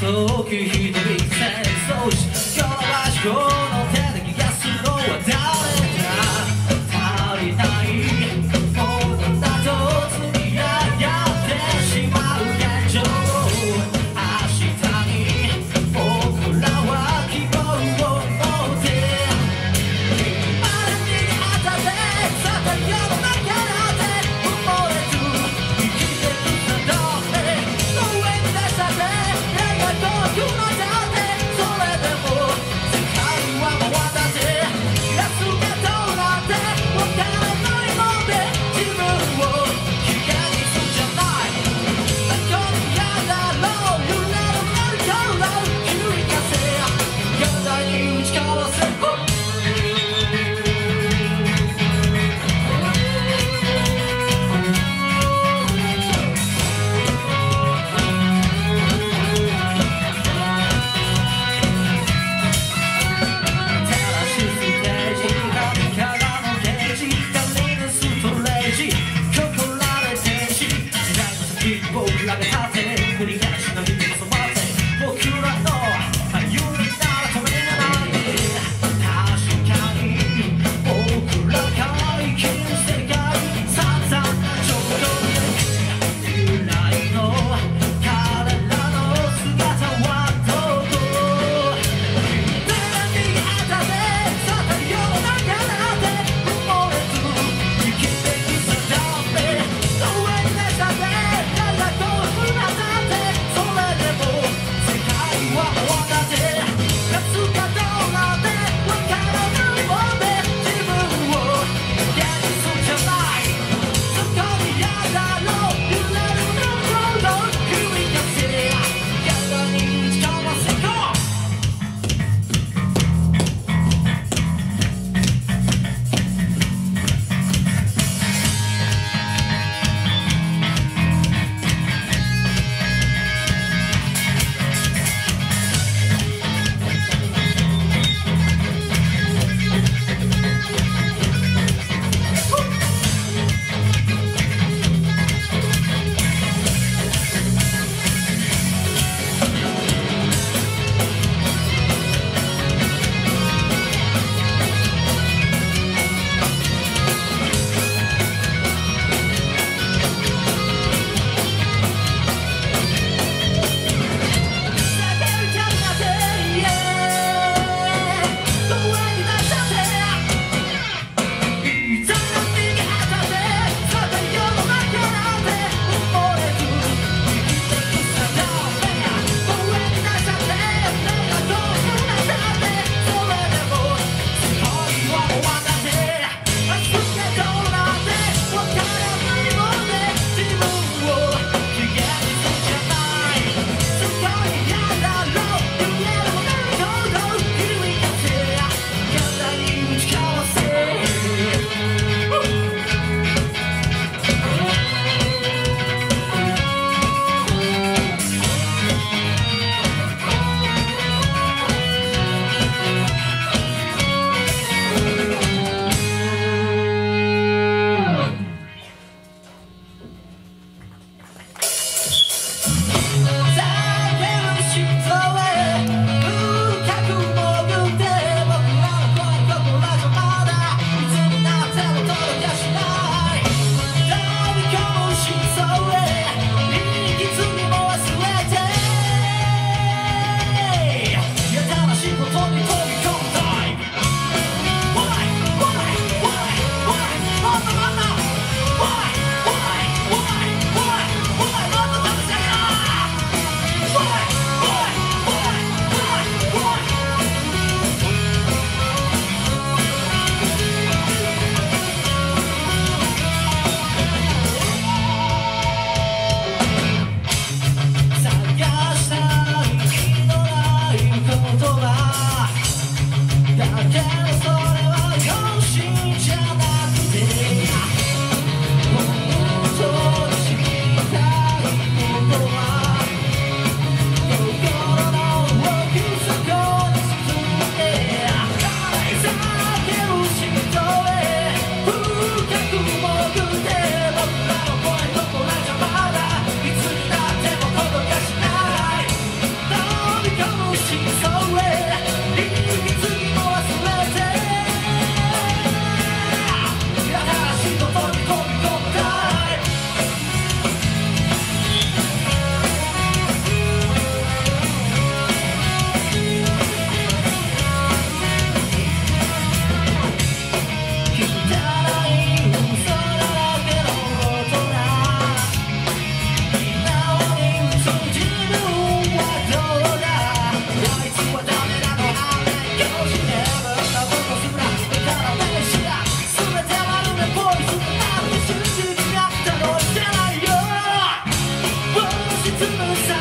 遠き一人戦争士この場所の手で気がするのは誰だ足りないものだと積み上がってしまう現状明日に僕らは希望を持って今にあったでさた世の中なんて埋もれず生きてきたどれの上に出したで遠くのだってそれでも世界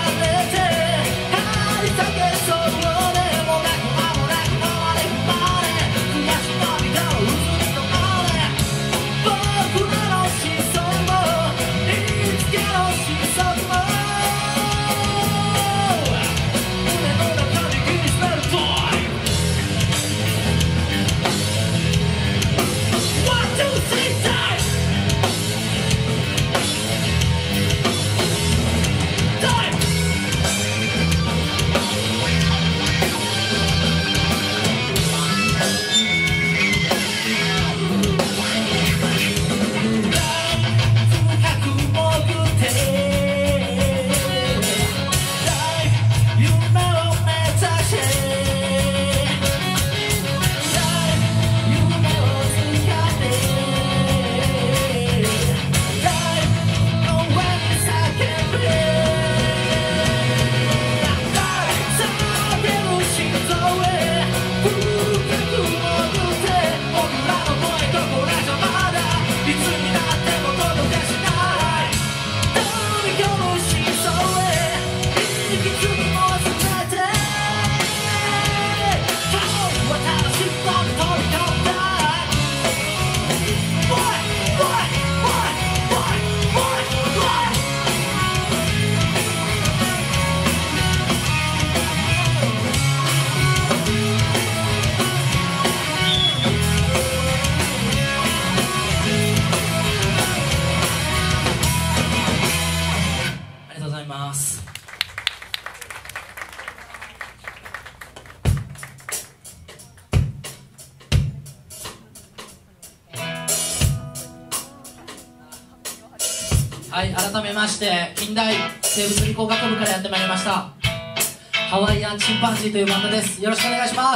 はい、改めまして近代生物理工学部からやってまいりましたハワイアンチンパンジーというバンドです。よろしくお願いします。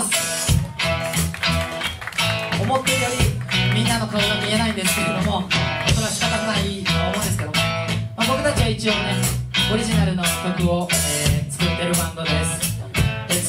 思っているよりみんなの顔が見えないんですけれども、それは仕方ないと思うんですけども、僕たちは一応ねオリジナルの曲を、作ってるバンドです。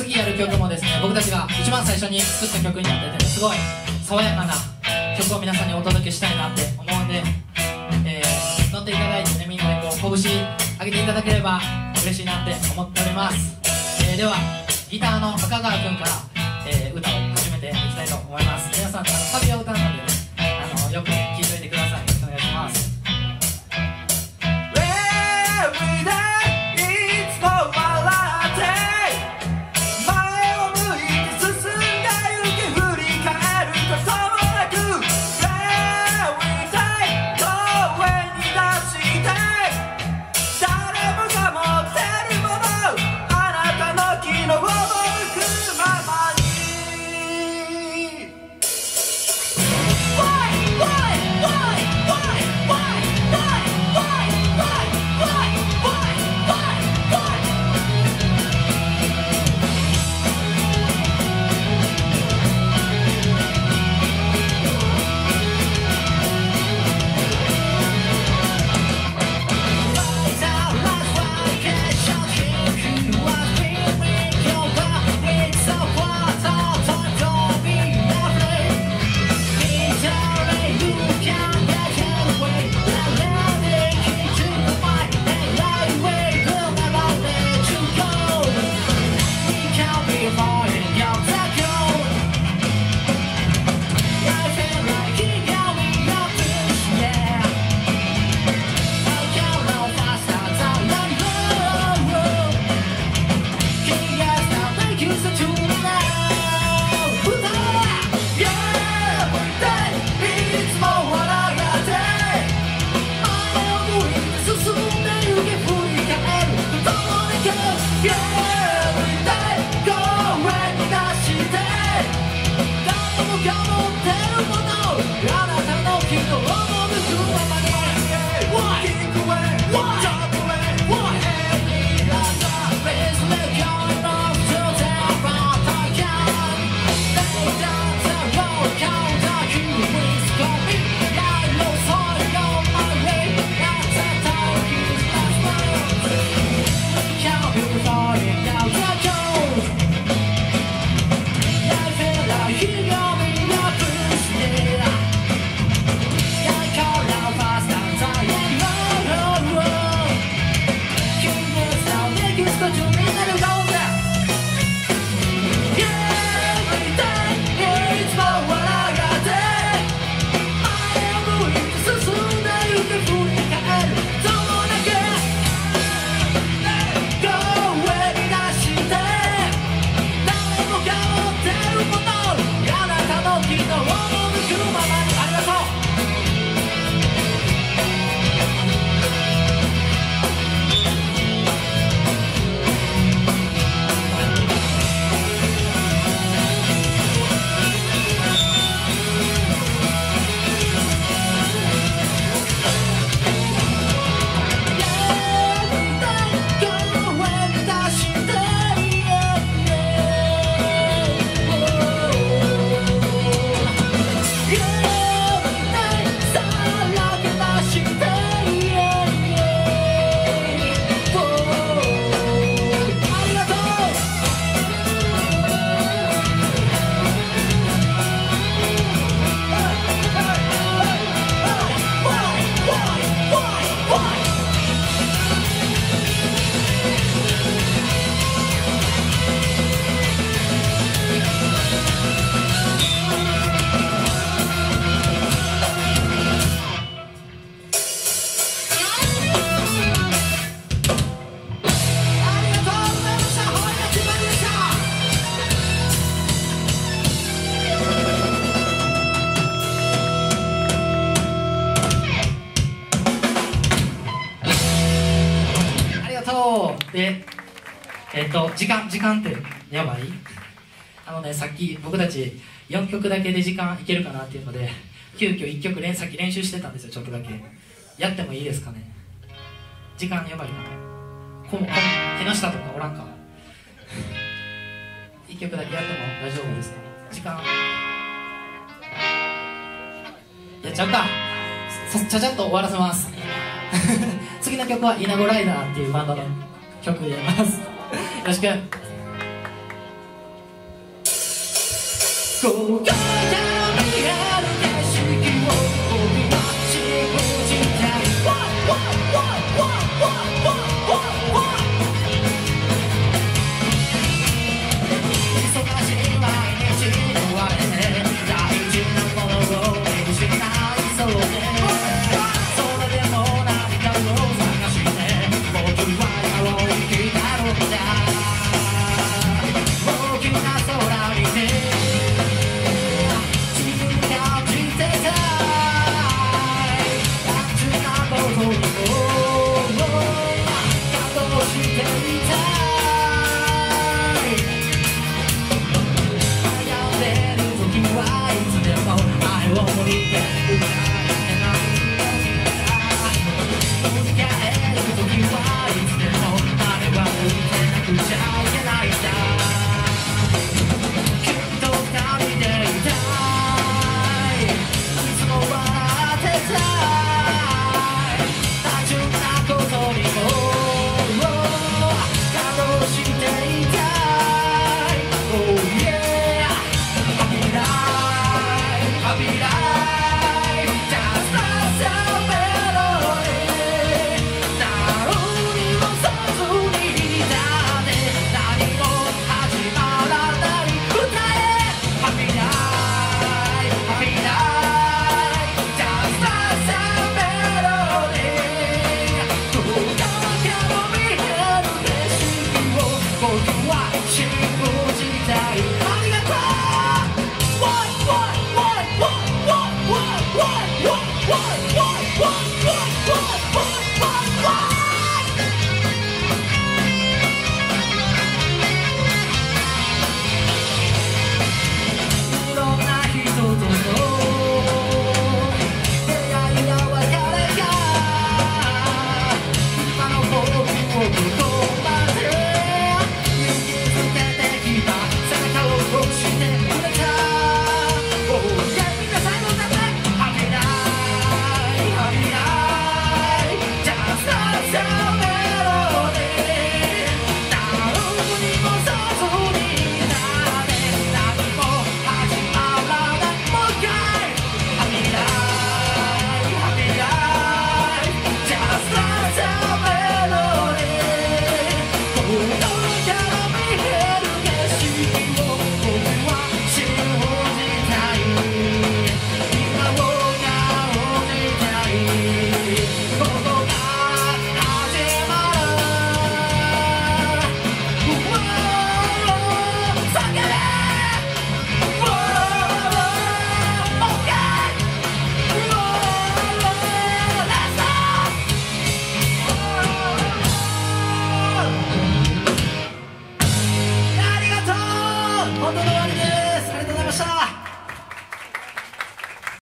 次やる曲もですね、僕たちが一番最初に作った曲になってて、すごい爽やかな曲を皆さんにお届けしたいなって思うんで、乗っていただいてね、みんなでこう拳上げていただければ嬉しいなって思っております。ではギターの赤川くんから、歌を始めていきたいと思います。皆さんサビを歌うのでね、よく聴いておいてください。お願いします。 キスト中みんなで歌おうぜ。いつも笑って前を向いて進んでゆく振り返るそのだけ声に出して誰もが持ってるものあなたの昨日を抜くままに。ありがとう。で、時間ってやばい？さっき僕たち4曲だけで時間いけるかなっていうので急遽1曲さっき練習してたんですよ。ちょっとだけやってもいいですかね。時間やばいかな。木下とかおらんか1曲だけやっても大丈夫ですか？時間やっちゃうか。ちゃちゃっと終わらせます次の曲はイナゴライダーっていうバンドの曲入れますよろしく。